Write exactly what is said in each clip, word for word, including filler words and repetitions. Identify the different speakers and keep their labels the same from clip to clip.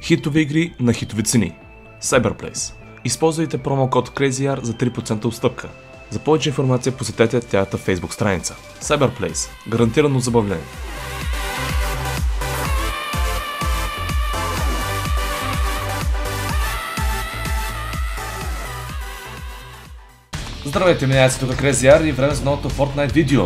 Speaker 1: Хитови игри на хитови цени. Cyberplace. Използвайте промокод CrazyR за три процента отстъпка. За повече информация посетете тяхната Facebook страница. Cyberplace. Гарантирано забавление. Здравейте, минава се тук CrazyR и време за новото Fortnite видео.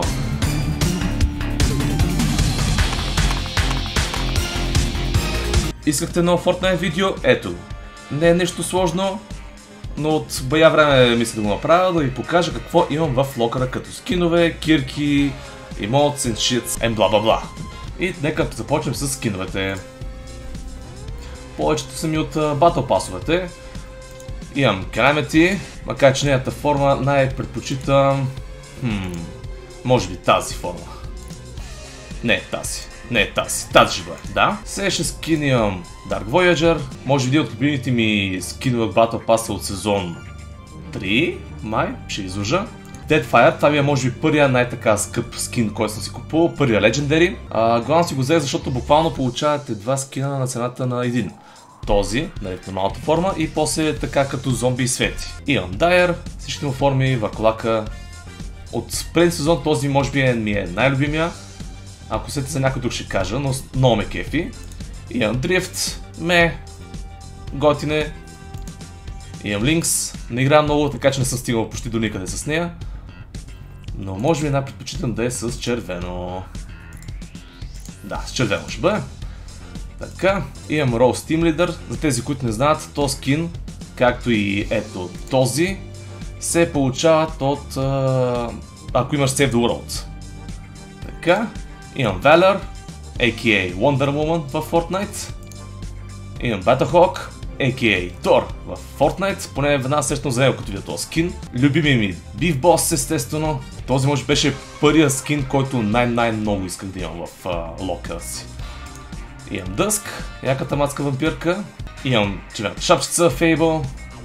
Speaker 1: Искахте ново Fortnite видео? Ето. Не е нещо сложно, но от бая време мисля да го направя, да ви покажа какво имам в локъра като скинове, кирки, emotes and shits and бла бла бла. И нека започнем с скиновете. Повечето са ми от Battle Pass-овете. Имам Calamity, макар че нейната форма най-предпочитам... Хм... Може би тази форма. Не, тази. Не, тази. Тази ще бъде, да. Следващия скин имам Dark Voyager. Може би един от любимите ми скинове от Battle Pass от сезон три, май, ще излъжа. Deadfire, това ви е може би първия най-така скъп скин, който съм си купувал, първия Legendary. А, главно си го взех, защото буквално получавате два скина на цената на един. Този, нали, в нормалната форма, и после така като зомби и свети. Имам Dyer, всички му форми, Ваколака. От преди сезон този може би е, ми е най-любимия. Ако сете за някой друг ще кажа, но много ме кефи. Имам Drift, ме, готине. Имам Lynx, не играя много, така че не съм стигнал почти до никъде с нея. Но може би най-предпочитам да е с червено. Да, с червено ще бъде. Така, имам Rose Team Leader. За тези, които не знаят, този скин, както и ето този, се получават от... А, ако имаш Save the World. Така, имам Valor, а ка а. Wonder Woman в Fortnite. Имам Battlehawk, а ка а. Thor в Fortnite. Поне веднага сещам за него, като видя този скин. Любими ми Beef Boss, естествено. Този може беше първия скин, който най-най-много исках да имам в uh, локъра си. Имам Dusk, яката мацка вампирка. Имам червената шапчица, Fable.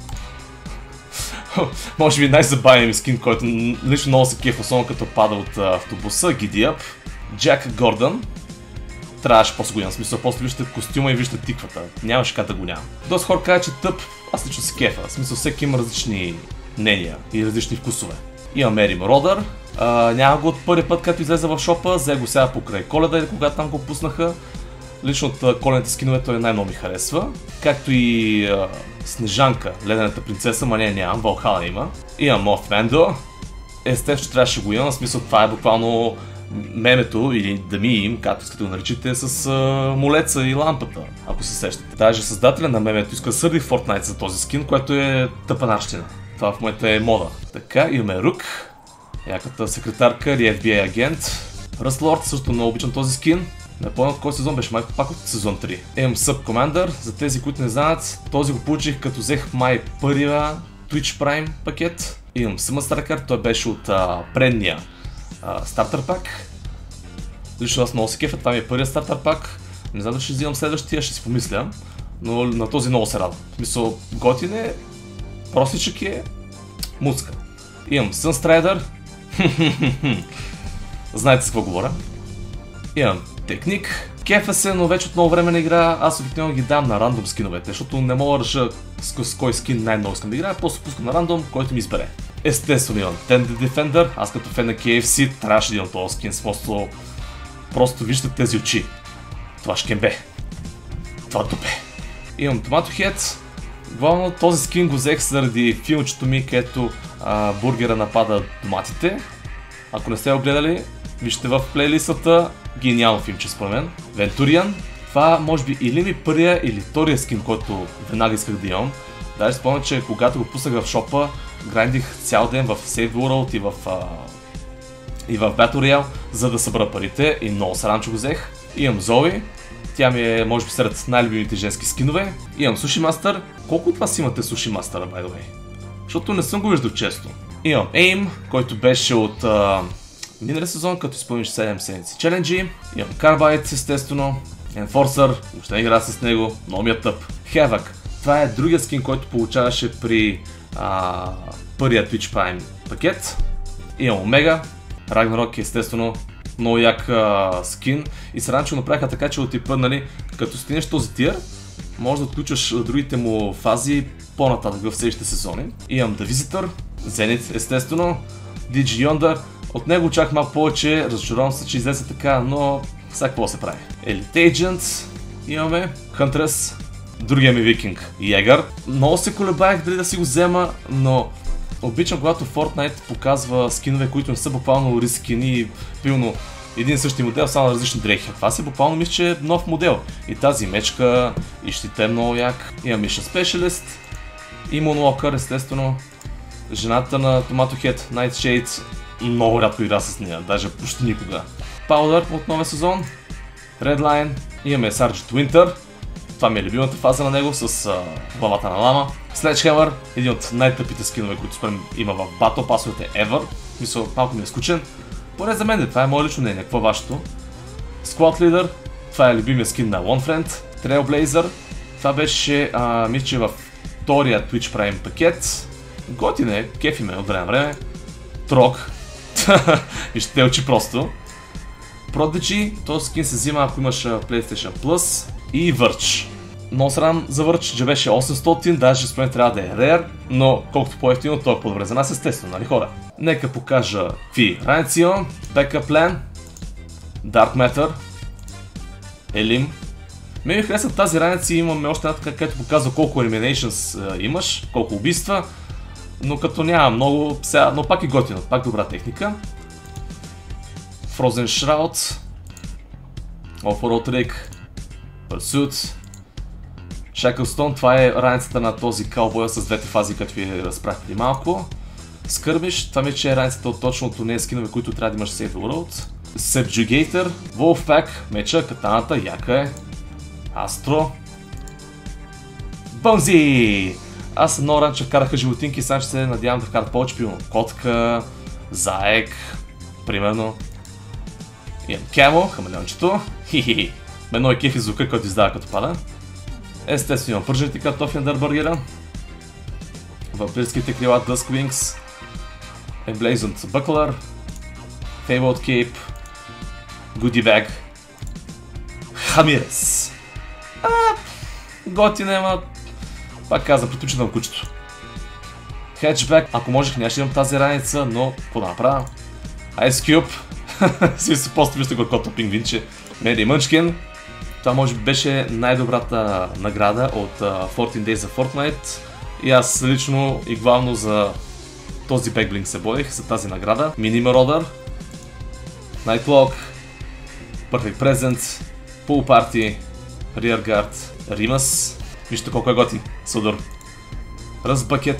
Speaker 1: Може би най-забавен ми скин, който лично много се кеф, особено като пада от автобуса, Giddy Up. Джак Гордън. Трябваше по-се голям смисъл, после вижте костюма и вижте тиквата. Нямаше как да го няма. Доста хора казват, че тъп, аз лично се кефа. В смисъл, всеки има различни мнения и различни вкусове. Имам Mary Marauder. А, няма го от първи път, като излезе в шопа, взе го сега покрай Коледа или когато там го пуснаха. Лично от коледните скинове той най-много ми харесва. Както и а, Снежанка, ледената принцеса, ма не нямам, Valhalla има. Имам Moth Mando. Естествено, че трябваше го имам, в смисъл това е буквално мемето или да ми им, както искате го наричате, с а, молеца и лампата, ако се сещате. Даже създателя на мемето иска да сърди Fortnite за този скин, което е тъпанарщина. Това в момента е мода. Така, имаме Рук, яката секретарка или еф би ай агент. Rust също много обичам този скин. Не помня от кой сезон беше, май пак от сезон три. Имам Sub Commander, за тези, които не знаят, този го получих като взех май първия Twitch Prime пакет. Имам Summon Striker, той беше от а, предния а, стартер пак. Лично аз много се кефа, това ми е първият стартер пак. Не знам дали ще взимам следващия, ще си помисля, но на този много се радвам. В смисъл, готин е, простичък е, музика. Имам Sunstrider. Знаете с какво говоря. Имам Техник. Кефа се, но вече от много време не игра, аз обикновено ги дам на рандом скиновете, защото не мога да реша с, с кой скин най-много искам да играя, просто пускам на рандом, който ми избере. Естествено имам Tender Defender, аз като фен на кей еф си трябваше да имам този скин, с просто... Просто виждате тези очи. Това шкембе. Това дупе. Имам Tomato Head. Главно този скин го взех заради филмчето ми, където а, бургера напада доматите. Ако не сте го гледали, вижте в плейлистата. Гениално филмче според мен. Venturian. Това може би или ми първия или втория скин, който веднага исках да имам. Даже спомням, че когато го пуснах в шопа, грандих цял ден в Save World и в, а... и в Battle Royale, за да събера парите и много се радвам, че го взех. Имам Zoe. Тя ми е може би сред най-любимите женски скинове. Имам Sushi Master. Колко от вас имате Sushi Master, by the way? Защото не съм го виждал често. Имам Aim, който беше от... А... миналия сезон, като изпълниш седем седмици челенджи. Имам Carbide, естествено. Enforcer, въобще не игра с него, много ми е тъп. Havoc, това е другия скин, който получаваше при а, първия Twitch Prime пакет. Имам Omega, Ragnarok, естествено, много як а, скин. И се радвам, че го направиха така, че от типа, нали, като стигнеш този тир, може да отключваш другите му фази по-нататък в следващите сезони. Имам The Visitor, Zenith естествено, ди джи Yonder. От него очаквах малко повече, разочаровам се, че излезе така, но сега какво се прави. Elite Agent имаме, Huntress, другия ми викинг, Ягър. Много се колебаях дали да си го взема, но обичам когато Fortnite показва скинове, които не са буквално рескини, пилно един и същи модел, само на различни дрехи. Това си буквално мисля, че е нов модел. И тази мечка, и щите е много як. Има Mission Specialist, и Moonwalker естествено. Жената на Tomato Head, Nightshade, много рядко игра с нея, даже почти никога. Powder от новия сезон, Redline, имаме Sergeant Winter. Това ми е любимата фаза на него с а, главата на лама. Sledgehammer, един от най-тъпите скинове, които според има в Battle Pass-овете ever. Мисля, малко ми е скучен. Поне за мен, това е мое лично мнение, какво е вашето? Squad Leader, това е любимия скин на One Friend. Trailblazer, това беше, а, мисля, че във втория Twitch Prime пакет. Готин е, кефи ме от време на време. Трог, и ще те очи просто. Prodigy, този скин се взима ако имаш PlayStation Plus. И Verge. Много срам за Verge, че беше осемстотин, даже според трябва да е Rare, но колкото по-ефтино, то е по-добре за нас естествено, нали хора? Нека покажа какви раници имам. Backup Plan, Dark Matter, Elim. Ме ми харесва тази раници, имаме още една така, където показва колко Eliminations е, имаш, колко убийства, но като няма много, сега, но пак е готино, пак добра техника. Frozen Shroud, Off-Road Rig, Pursuit, Shacklestone, това е раницата на този каубоя с двете фази, като ви разправих преди малко. Skirmish, това ми че е раницата от точно от нея скинове, които трябва да имаш Save the World. Subjugator, Wolfpack, меча, катаната, яка е. Астро. Бонзи! Аз много рано, че караха животинки, сега ще се надявам да вкарат повече, пилно котка, заек, примерно. Имам Кемо, хамелеончето, хи-хи-хи. Мен е кефи звука, който издава като пада. Естествено имам пържените картофи на Дърбъргера. Вампирските крила Duskwings. Emblazoned Buckler. Fabled Cape. Goodie Bag. Хамирес. А, готин е, ма... Пак казвам, предпочитам кучето. Hatchback, ако можех нямаше имам тази раница, но какво да направя? Ice Cube. Си се просто вижте горкото пингвинче. Меди Munchkin. Това може би беше най-добрата награда от uh, fourteen Days за Fortnite. И аз лично и главно за този бекблинк се борих, за тази награда. Mini Marauder, Nightlock, Perfect Present, Pool Party, Rearguard, Rimas. Вижте колко е готин. Судор. Rust Bucket,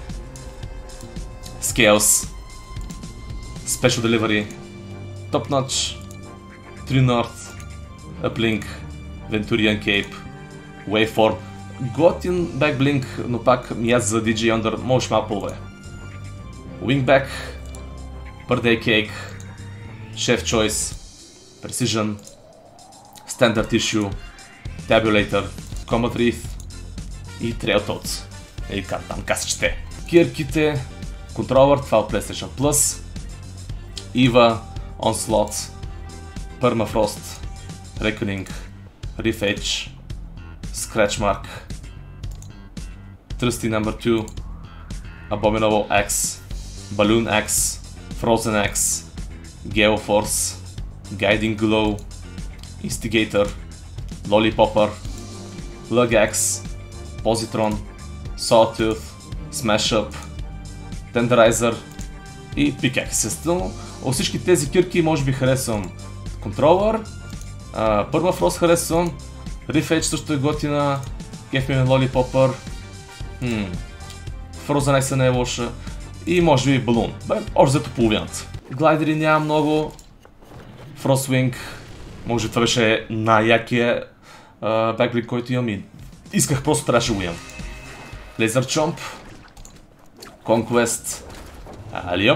Speaker 1: Scales, Special Delivery, Top Notch, True North, Uplink, Venturian Cape, Waveform. Готин бекблинк, но пак ми аз за ди джи Yonder можеш малко по-добре. Wingback, Birthday Cake, Chef Choice, Precision, Standard Issue, Tabulator, Combat Wreath и Trail Toads. Или там касичте. Кирките, Controller, това от PlayStation Plus, Eva, Onslaught, Permafrost, Reckoning, Reef Edge, Scratch Mark, Trusty Number two, Abominable Axe, Balloon Axe, Frozen Axe, Gale Force, Guiding Glow, Instigator, Lollipopper, Lug Axe, Positron, Sawtooth, Smash Up, Tenderizer и Pickaxe. Естествено, от всички тези кирки може би харесвам Controller, uh, Permafrost харесвам, Reef Edge също е готина, кефи ми Lollipopper, hmm. Frozen Axe не е лоша и може би Balloon. Бе, още зато половината. Глайдери няма много, Frostwing, може това беше най-якия uh, бекблинк, който имам и исках просто трябваше да го имам. Laser Chomp, Conquest, Alliop,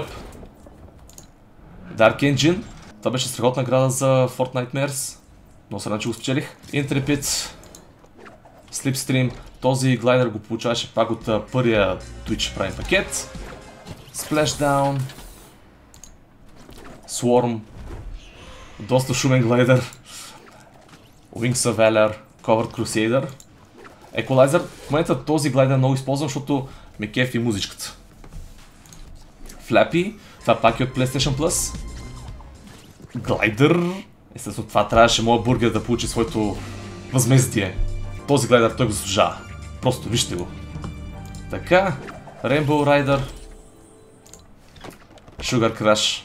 Speaker 1: Dark Engine, това беше страхотна награда за Fortnite Nightmares, но сега че го спечелих. Intrepid, Slipstream, този глайдер го получаваше пак от uh, първия Twitch Prime пакет. Splashdown, Swarm, доста шумен глайдер, Wings of Valor, Covered Crusader, Еквалайзър. В момента този глайдер много използвам, защото ме кефи музичката. Фляпи. Това пак е от PlayStation Plus. Глайдер. Естествено, това трябваше моят бургер да получи своето възмездие. Този глайдер той го заслужава. Просто вижте го. Така. Rainbow Rider. Sugar Crush.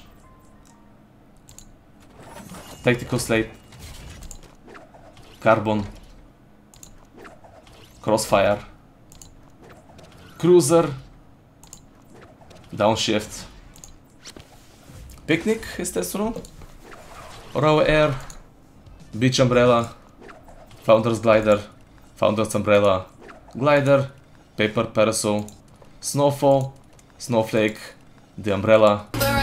Speaker 1: Tactical Slate. Carbon. Crossfire. Cruiser. Downshift. Пикник, естествено. Raw Air. Beach Umbrella. Founder's Glider. Founder's Umbrella. Glider. Paper Parasol. Snowfall. Snowflake. The Umbrella.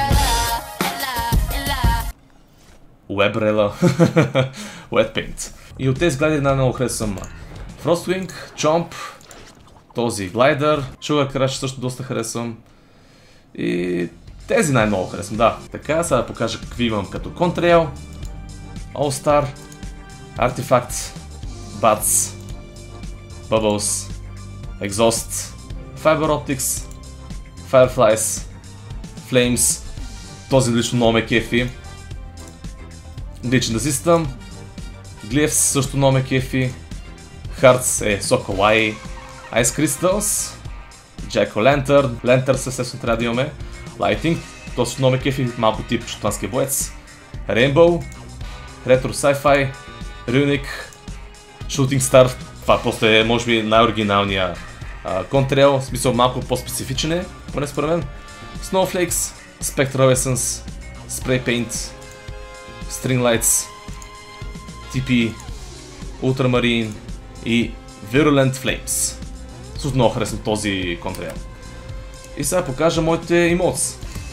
Speaker 1: Webrella. Wet Paint. И от тези глайдери най-много харесвам Frostwing, Chomp, този глайдер, Sugar Crush също доста харесвам. И тези най-много харесвам, да. Така, сега да покажа какви имам като Contrail, All Star, Artifact, Bats, Bubbles, Exhaust, Fiber Optics, Fireflies, Flames, този лично много ме кефи. Glitch in the System, Glyphs също много ме кефи. Hearts е So Kawaii, Ice Crystals, Jack-O-Lantern, Lanterns естествено трябва да имаме, Lighting, то също много ме кефи, малко тип шотландския боец, Rainbow, Retro Sci-Fi, Runic, Shooting Star, това просто е може би най-оригиналния Contrail, в смисъл малко по-специфичен е, поне според мен, Snowflakes, Spectral Essence, Spray Paint, String Lights, Ти Пи, Ultramarine и Virulent Flames. Също много харесвам този Contrail. И сега покажа моите имотс.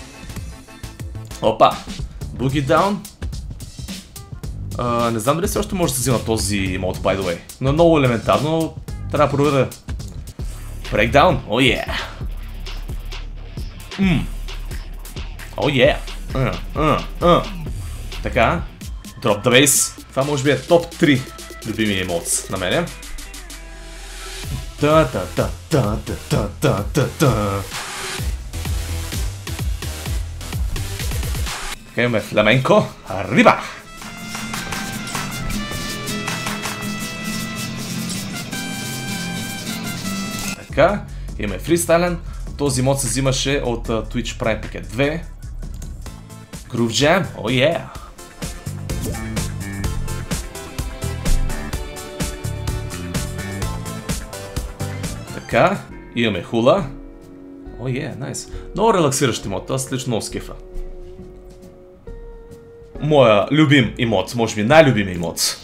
Speaker 1: Опа! Boogie Down. Uh, не знам дали все още може да се взима този имот, by the way. Но е много елементарно, трябва да проверя. Breakdown, oh yeah! Mm. Oh yeah! Uh, uh, uh. Така, Drop the Bass. Това може би е топ три любими емоции на мене. Та та та та та та та та. Така имаме фламенко. Arriba! Така, имаме фристайлен. Този мод се взимаше от uh, Twitch Prime Packet две. Groove Jam, oh yeah! Така, имаме хула. О, е, найс. Много релаксиращ имот, аз лично много скефа. Моя любим имот, може би най-любим имот.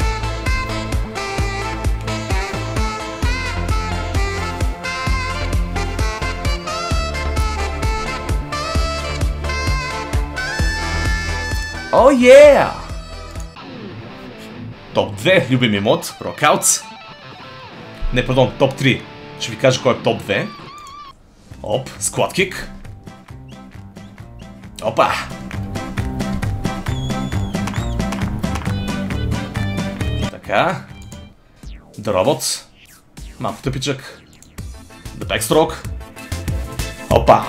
Speaker 1: О, е! Топ две любим имот, Rockout. Не, пардон, топ три. Ще ви кажа кой е топ две. Оп, Squad Kick. Опа! Така. The Robot. Малко тъпичък. The Backstroke. Опа!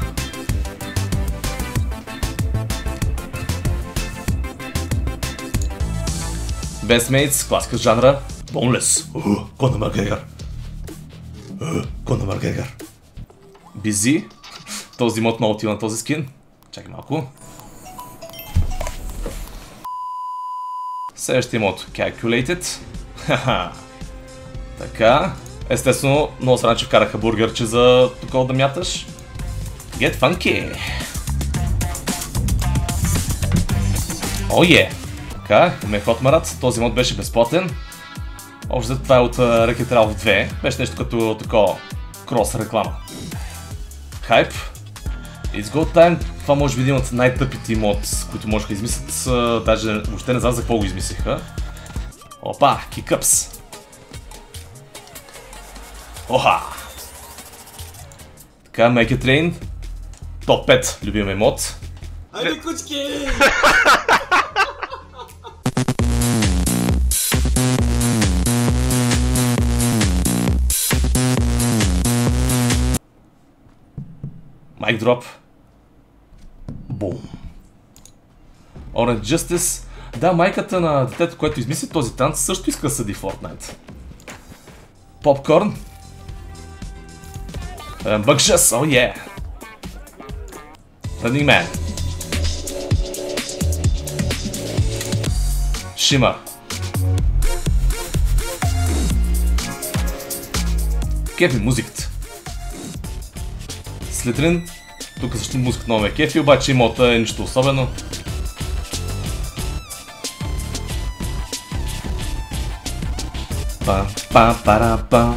Speaker 1: Best Mates, класика с жанра. Boneless. Конор Макгрегор. Конор Макгрегор. Busy. Този мод много отива на този скин. Чакай малко. Следващия мод. Calculated. Хаха. Така. Естествено, много срана, че вкараха бургерче за такова да мяташ. Get funky. О, е! Така, имаме Hot Marat. Този мод беше безплатен. Общо това е от uh, Wreck-It Ralph две. Беше нещо като такова крос реклама. Hype. It's go time. Това може би един от най-тъпите мод, които можеха да измислят. Uh, даже въобще не знам за какво го измислиха. Опа, Kickups. Оха! Така, Make It Rain. Топ пет любимия мод.
Speaker 2: Айде, кучки!
Speaker 1: Mic drop. Бум. Orange Justice. Да, майката на детето, което измисли този танц, също иска да съди Fortnite. Popcorn. Rambunctious, oh yeah. Running Man. Shimmer. Кефи музиката. Слитрин. Тук също музиката много ме кефи, обаче имота е нищо особено. Па, па, пара, па.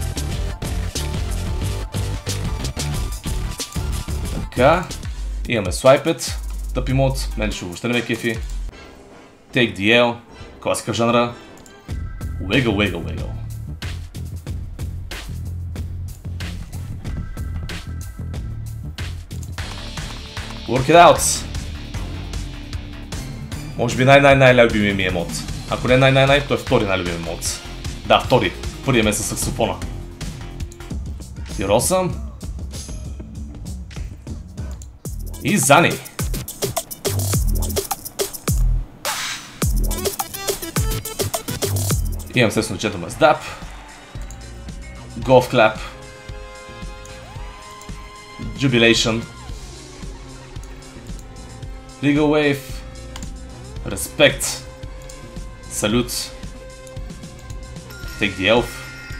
Speaker 1: Така. Имаме Swiped. Тъп имот. Мен ще въобще не ме кефи. Take ди ел. Класика жанра. Wiggle, wiggle, wiggle. Work it out! Може би най-най-най-любимия ми емот. Ако не най-най-най, то е втори най-любим емот. Да, втори. Първият ме е със саксофона. Тиросъм. И Зани. Имам естествено Gentleman's Dap. Golf Clap. Jubilation. Legal Wave. Respect. Salute. Take the Elf.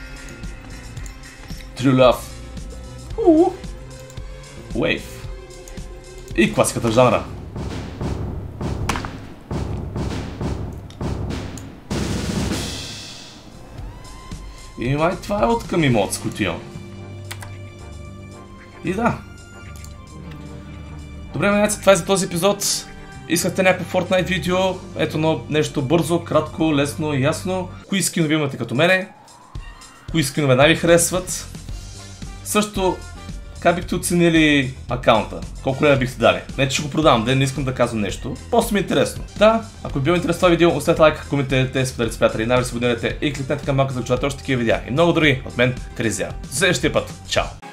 Speaker 1: True Love. Uh. Wave. И класиката в жанра. И май това е от към емоц, които имам. И да. Добре, маняци, това е за този епизод. Искате някакво Fortnite видео, ето но нещо бързо, кратко, лесно и ясно. Кои скинове имате като мене? Кои скинове най-ви харесват? Също, как бихте оценили акаунта? Колко лева бихте дали? Не че ще го продавам, да не искам да казвам нещо. Просто ми е интересно. Да, ако ви било интересно това видео, оставете лайк, коментирайте, споделете с приятели, най-вече се абонирайте и кликнете към малка за да чувате още такива видеа. И много други от мен, Кризия. До следващия път. Чао!